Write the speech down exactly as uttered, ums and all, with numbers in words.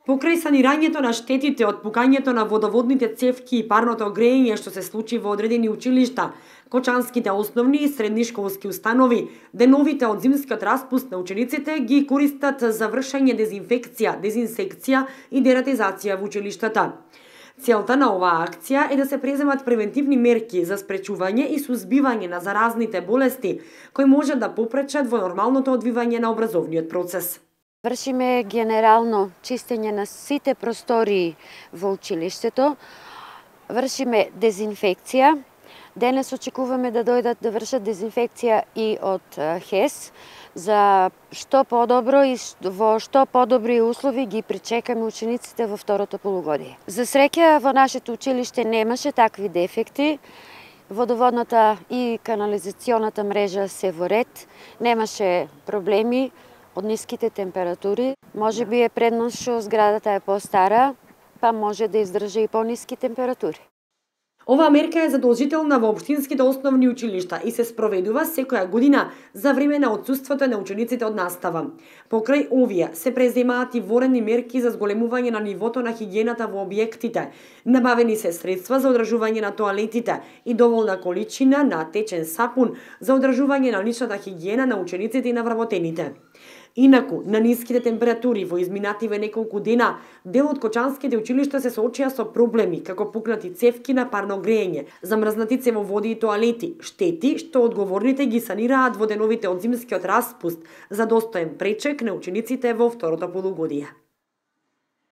Покрај санирањето на штетите од пукањето на водоводните цевки и парното грејење што се случи во одредени училишта, кочанските основни и средни школски установи, деновите од зимскиот распуст на учениците ги користат за вршење дезинфекција, дезинсекција и дератизација во училиштата. Целта на оваа акција е да се преземат превентивни мерки за спречување и сузбивање на заразните болести кои може да попречат во нормалното одвивање на образовниот процес. Вршиме генерално чистење на сите простории во училиштето, вршиме дезинфекција. Денес очекуваме да дојдат да вршат дезинфекција и од ХЕС, за што подобро и во што подобри услови ги причекаме учениците во второто полугодие. За среќа во нашето училиште немаше такви дефекти. Водоводната и канализационата мрежа се во ред, немаше проблеми од ниските температури. Може би е предност што зградата е постара, па може да издржи и пониски температури. Оваа мерка е задолжителна во општинските основни училишта и се спроведува секоја година за време на отсуството на учениците од настава. Покрај овие се преземаат и ворени мерки за зголемување на нивото на хигиената во објектите. Набавени се средства за одржување на тоалетите и доволна количина на течен сапун за одржување на личната хигиена на учениците и на вработените. Инаку, на ниските температури во изминативе неколку дена, дел од кочанските училишта се соочија со проблеми, како пукнати цевки на парно грејење, замрзнати цевоводи и тоалети, штети што одговорните ги санираат во деновите од зимскиот распуст за достоен пречек на учениците во второто полугодие.